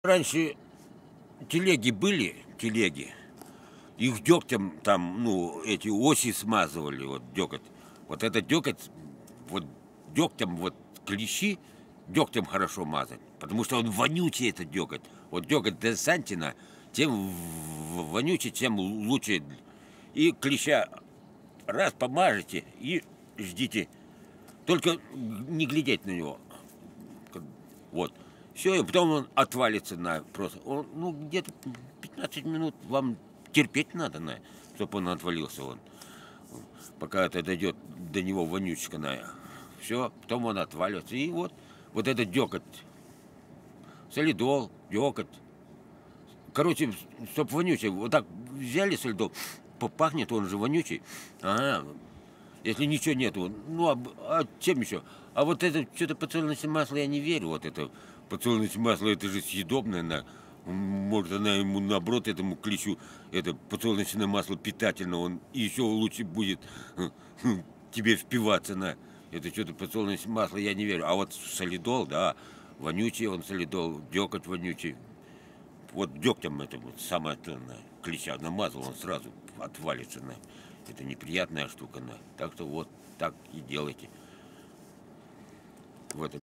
Раньше телеги были, телеги, их дегтем там, ну, эти оси смазывали, вот деготь. Вот этот деготь, вот дегтем, вот клещи, дегтем хорошо мазать, потому что он вонючий, этот деготь. Вот деготь Десантина, тем вонючий, тем лучше. И клеща раз помажете и ждите. Только не глядеть на него. Вот. Все, и потом он отвалится на просто. Он, ну, где-то 15 минут вам терпеть надо, чтобы он отвалился. Пока это дойдет до него вонючка. Все, потом он отваливается. И вот это деготь. Солидол, деготь. Короче, чтоб вонючий. Вот так взяли солидол, пахнет, он же вонючий. Ага. Если ничего нету, ну а чем еще? А вот это что-то подсолнечное масло я не верю. Вот это подсолнечное масло, это же съедобное. Может, она ему наоборот, этому клещу, это подсолнечное масло питательно, он еще лучше будет тебе впиваться на это что-то подсолнечное масло, я не верю. А вот солидол, да, вонючий он солидол, деготь вонючий. Вот дегтем это вот самое клеща намазал, он сразу отвалится. Это неприятная штука. Так что вот так и делайте. Вот.